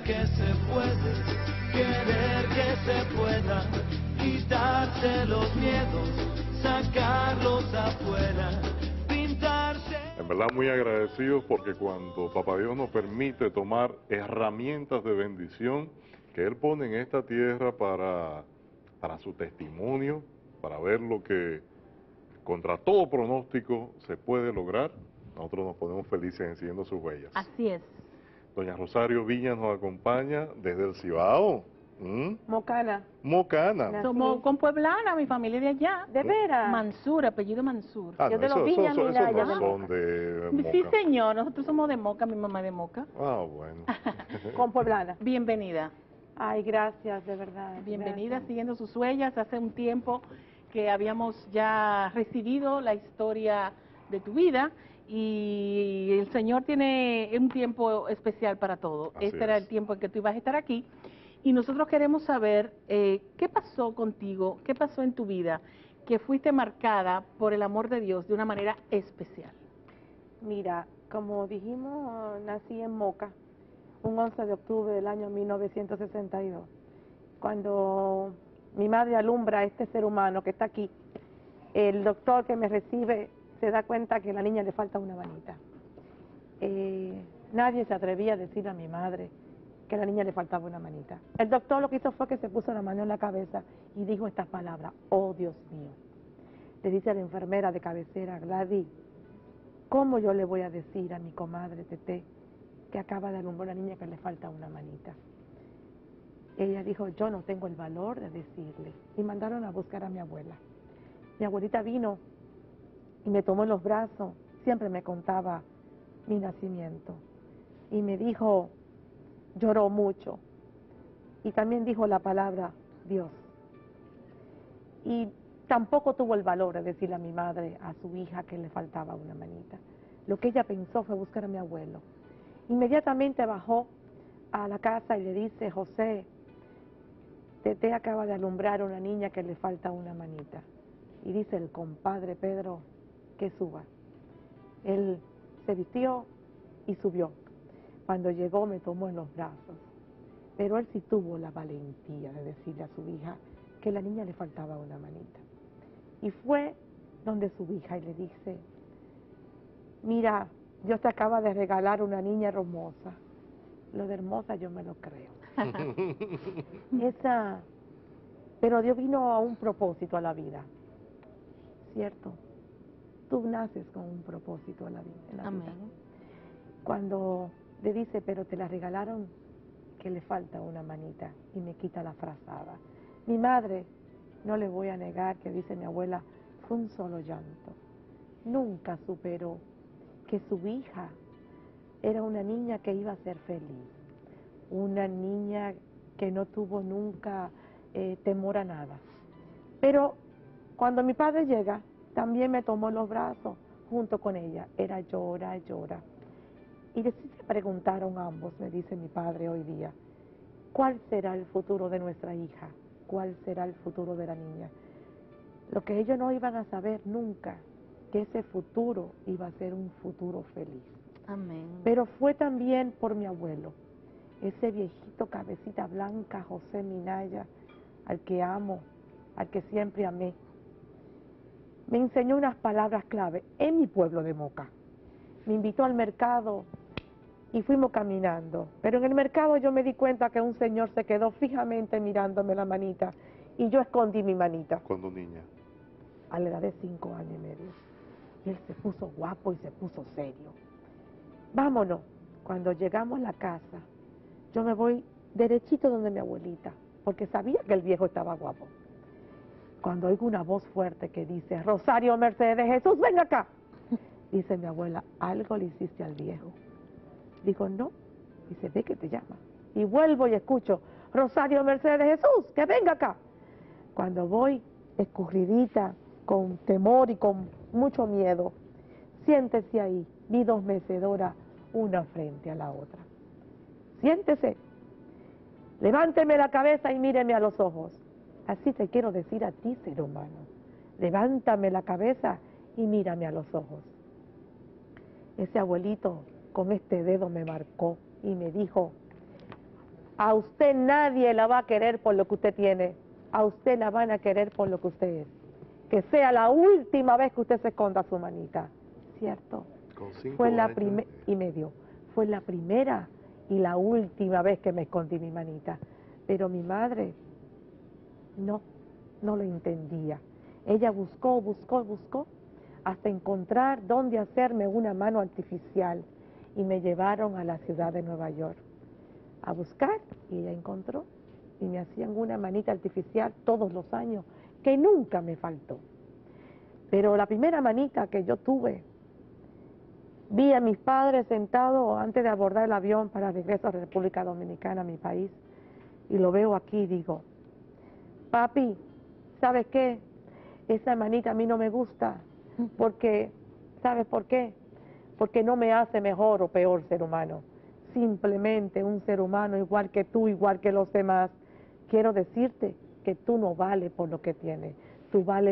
que se puede, querer que se pueda, quitarse los miedos, sacarlos afuera, pintarse. En verdad muy agradecidos porque cuando Papá Dios nos permite tomar herramientas de bendición que Él pone en esta tierra para su testimonio, para ver lo que contra todo pronóstico se puede lograr, nosotros nos ponemos felices en siguiendo sus huellas. Así es. Doña Rosario Viñas nos acompaña desde el Cibao. Mocana. Mocana. Somos compueblana, mi familia de allá. ¿De veras? Mansur, apellido Mansur. Ah, Yo no, de los Viñas, eso mira, no yo de son de Moca. Sí, señor, nosotros somos de Moca, mi mamá es de Moca. Ah, bueno. Con Pueblana. Bienvenida. Ay, gracias, de verdad. Bienvenida, gracias. siguiendo sus huellas. Hace un tiempo que habíamos ya recibido la historia de tu vida y el Señor tiene un tiempo especial para todo. Así Este era es. el tiempo en que tú ibas a estar aquí y nosotros queremos saber qué pasó contigo, qué pasó en tu vida, que fuiste marcada por el amor de Dios de una manera especial. Mira, como dijimos, nací en Moca, un 11 de octubre del año 1962. Cuando mi madre alumbra a este ser humano que está aquí, el doctor que me recibe se da cuenta que a la niña le falta una manita. Nadie se atrevía a decir a mi madre que a la niña le faltaba una manita. El doctor lo que hizo fue que se puso la mano en la cabeza y dijo estas palabras: oh Dios mío. Le dice a la enfermera de cabecera: Gladys, ¿cómo yo le voy a decir a mi comadre Tete que acaba de alumbrar a una niña que le falta una manita? Ella dijo: yo no tengo el valor de decirle. Y mandaron a buscar a mi abuela. Mi abuelita vino y me tomó en los brazos, siempre me contaba mi nacimiento. Y me dijo, lloró mucho. Y también dijo la palabra Dios. Y tampoco tuvo el valor de decirle a mi madre, a su hija, que le faltaba una manita. Lo que ella pensó fue buscar a mi abuelo. Inmediatamente bajó a la casa y le dice: José, Tete acaba de alumbrar a una niña que le falta una manita. Y dice el compadre Pedro que suba. Él se vistió y subió. Cuando llegó me tomó en los brazos. Pero él sí tuvo la valentía de decirle a su hija que a la niña le faltaba una manita. Y fue donde su hija y le dice: mira, Dios te acaba de regalar una niña hermosa. Lo de hermosa yo me lo creo. Pero Dios vino a un propósito a la vida, ¿cierto? Tú naces con un propósito en la vida. Amén. Cuando le dice: pero te la regalaron que le falta una manita, y me quita la frazada. Mi madre, no le voy a negar que dice mi abuela, fue un solo llanto. Nunca superó que su hija era una niña que iba a ser feliz, una niña que no tuvo nunca temor a nada. Pero cuando mi padre llega, también me tomó en los brazos junto con ella. Era llora, llora. Y se preguntaron ambos, me dice mi padre hoy día, ¿cuál será el futuro de nuestra hija? ¿Cuál será el futuro de la niña? Lo que ellos no iban a saber nunca, que ese futuro iba a ser un futuro feliz. Amén. Pero fue también por mi abuelo, ese viejito cabecita blanca, José Minaya, al que amo, al que siempre amé. Me enseñó unas palabras clave en mi pueblo de Moca. Me invitó al mercado y fuimos caminando. Pero en el mercado yo me di cuenta que un señor se quedó fijamente mirándome la manita y yo escondí mi manita. Cuando niña. A la edad de 5 años y medio. Y él se puso guapo y se puso serio. Vámonos. Cuando llegamos a la casa, yo me voy derechito donde mi abuelita, porque sabía que el viejo estaba guapo. Cuando oigo una voz fuerte que dice: Rosario Mercedes Jesús, ven acá. Dice mi abuela: algo le hiciste al viejo. Digo: no. Dice: ve que te llama. Y vuelvo y escucho: Rosario Mercedes Jesús, que venga acá. Cuando voy escurridita, con temor y con mucho miedo, siéntese ahí. Vi 2 mecedoras, una frente a la otra. Siéntese. Levánteme la cabeza y míreme a los ojos. Así te quiero decir a ti, ser humano. Levántame la cabeza y mírame a los ojos. Ese abuelito con este dedo me marcó y me dijo: A usted nadie la va a querer por lo que usted tiene. A usted la van a querer por lo que usted es. Que sea la última vez que usted se esconda su manita. ¿Cierto? Con 5 Fue la años. primera, y me dio. Fue la primera y la última vez que me escondí mi manita. Pero mi madre no lo entendía. Ella buscó hasta encontrar dónde hacerme una mano artificial y me llevaron a la ciudad de Nueva York a buscar y ella encontró y me hacían una manita artificial todos los años que nunca me faltó. Pero la primera manita que yo tuve, vi a mis padres sentados antes de abordar el avión para regreso a la República Dominicana, mi país, y lo veo aquí y digo, papi, ¿sabes qué? Esa manita a mí no me gusta, porque, ¿sabes por qué? Porque no me hace mejor o peor ser humano, simplemente un ser humano igual que tú, igual que los demás. Quiero decirte que tú no vales por lo que tienes, tú vales